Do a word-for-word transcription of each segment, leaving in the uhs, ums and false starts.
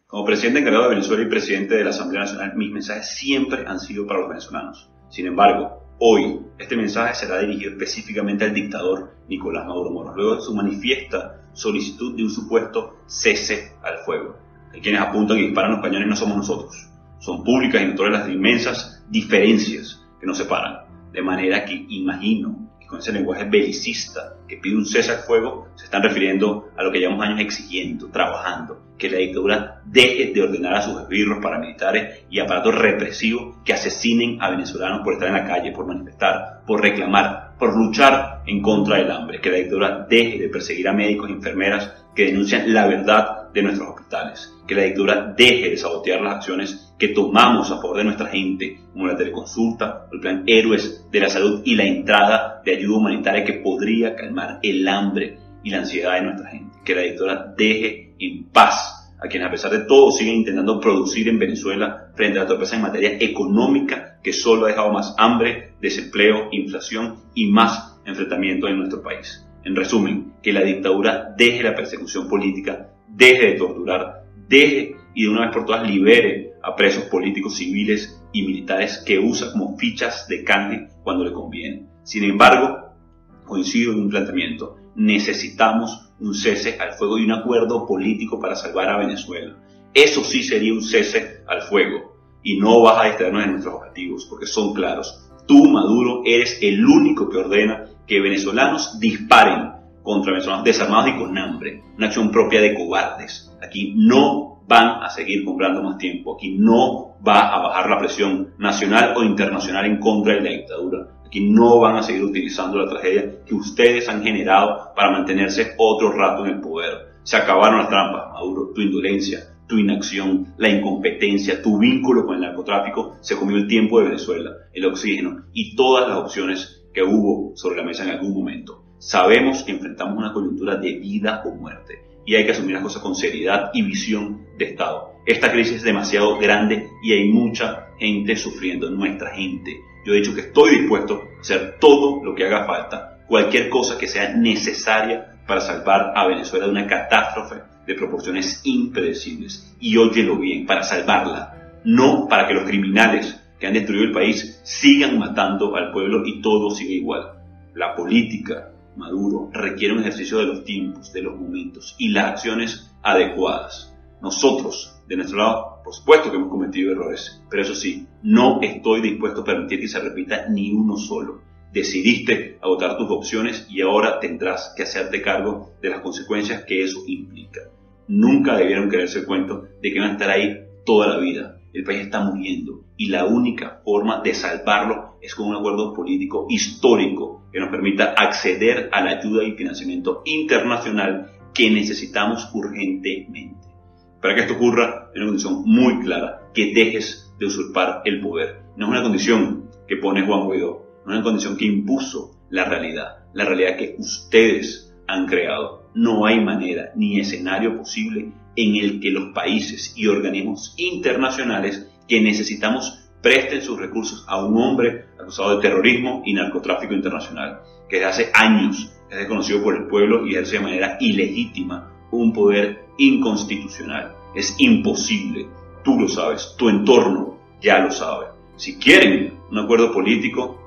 Como presidente encargado de Venezuela y presidente de la Asamblea Nacional, mis mensajes siempre han sido para los venezolanos. Sin embargo, hoy este mensaje será dirigido específicamente al dictador Nicolás Maduro Moros, luego de su manifiesta solicitud de un supuesto cese al fuego. Hay quienes apuntan y disparan los cañones no somos nosotros. Son públicas y notorias las inmensas diferencias que nos separan. De manera que imagino que con ese lenguaje belicista que pide un cese al fuego, se están refiriendo a lo que llevamos años exigiendo, trabajando, que la dictadura deje de ordenar a sus esbirros paramilitares y aparatos represivos que asesinen a venezolanos por estar en la calle, por manifestar, por reclamar, por luchar en contra del hambre, que la dictadura deje de perseguir a médicos y enfermeras que denuncian la verdad de nuestros hospitales, que la dictadura deje de sabotear las acciones que tomamos a favor de nuestra gente, como la teleconsulta, el plan Héroes de la Salud y la entrada de ayuda humanitaria que podría calmar el hambre y la ansiedad de nuestra gente, que la dictadura deje en paz a quienes a pesar de todo siguen intentando producir en Venezuela frente a la torpeza en materia económica que solo ha dejado más hambre, desempleo, inflación y más enfrentamiento en nuestro país. En resumen, que la dictadura deje la persecución política, deje de torturar, deje y de una vez por todas libere a presos políticos, civiles y militares que usa como fichas de canje cuando le conviene. Sin embargo, coincido en un planteamiento. Necesitamos un cese al fuego y un acuerdo político para salvar a Venezuela. Eso sí sería un cese al fuego. Y no vas a distraernos de nuestros objetivos, porque son claros. Tú, Maduro, eres el único que ordena que venezolanos disparen contra venezolanos desarmados y con hambre. Una acción propia de cobardes. Aquí no van a seguir comprando más tiempo. Aquí no va a bajar la presión nacional o internacional en contra de la dictadura. Aquí no van a seguir utilizando la tragedia que ustedes han generado para mantenerse otro rato en el poder. Se acabaron las trampas, Maduro. Tu indolencia, tu inacción, la incompetencia, tu vínculo con el narcotráfico se comió el tiempo de Venezuela, el oxígeno y todas las opciones que hubo sobre la mesa en algún momento. Sabemos que enfrentamos una coyuntura de vida o muerte y hay que asumir las cosas con seriedad y visión de Estado. Esta crisis es demasiado grande y hay mucha gente sufriendo, nuestra gente. Yo he dicho que estoy dispuesto a hacer todo lo que haga falta, cualquier cosa que sea necesaria para salvar a Venezuela de una catástrofe de proporciones impredecibles. Y óyelo bien, para salvarla, no para que los criminales que han destruido el país sigan matando al pueblo y todo siga igual. La política, Maduro, requiere un ejercicio de los tiempos, de los momentos y las acciones adecuadas. Nosotros, de nuestro lado, por supuesto que hemos cometido errores, pero eso sí, no estoy dispuesto a permitir que se repita ni uno solo. Decidiste agotar tus opciones y ahora tendrás que hacerte cargo de las consecuencias que eso implica. Nunca debieron creerse el cuento de que van a estar ahí toda la vida. El país está muriendo y la única forma de salvarlo es con un acuerdo político histórico que nos permita acceder a la ayuda y financiamiento internacional que necesitamos urgentemente. Para que esto ocurra, hay una condición muy clara, que dejes de usurpar el poder. No es una condición que pone Juan Guaidó, no es una condición que impuso la realidad, la realidad que ustedes han creado. No hay manera ni escenario posible en el que los países y organismos internacionales que necesitamos presten sus recursos a un hombre acusado de terrorismo y narcotráfico internacional, que desde hace años es reconocido por el pueblo y ejerce de manera ilegítima un poder inconstitucional. Es imposible, tú lo sabes, tu entorno ya lo sabe. Si quieren un acuerdo político,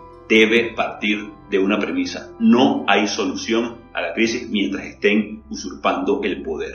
debe partir de una premisa: no hay solución a la crisis mientras estén usurpando el poder.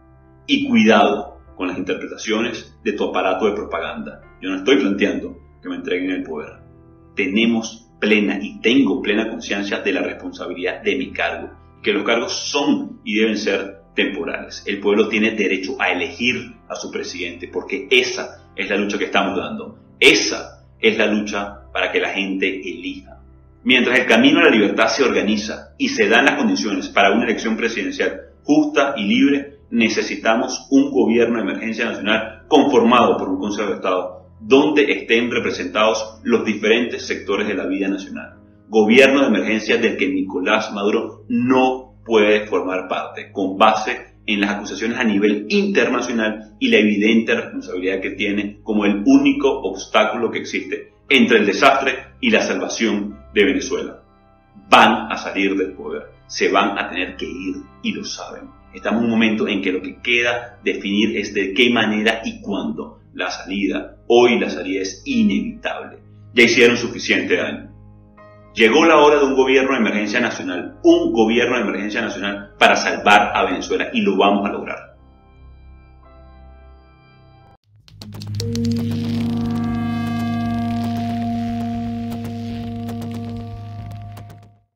Y cuidado con las interpretaciones de tu aparato de propaganda. Yo no estoy planteando que me entreguen el poder. Tenemos plena y tengo plena conciencia de la responsabilidad de mi cargo, que los cargos son y deben ser temporales. El pueblo tiene derecho a elegir a su presidente, porque esa es la lucha que estamos dando. Esa es la lucha para que la gente elija. Mientras el camino a la libertad se organiza y se dan las condiciones para una elección presidencial justa y libre, necesitamos un gobierno de emergencia nacional conformado por un Consejo de Estado donde estén representados los diferentes sectores de la vida nacional. Gobierno de emergencia del que Nicolás Maduro no puede formar parte, con base en las acusaciones a nivel internacional y la evidente responsabilidad que tiene como el único obstáculo que existe entre el desastre y la salvación de Venezuela. Van a salir del poder, se van a tener que ir y lo saben. Estamos en un momento en que lo que queda definir es de qué manera y cuándo. La salida, hoy la salida es inevitable. Ya hicieron suficiente daño. Llegó la hora de un gobierno de emergencia nacional, un gobierno de emergencia nacional para salvar a Venezuela y lo vamos a lograr.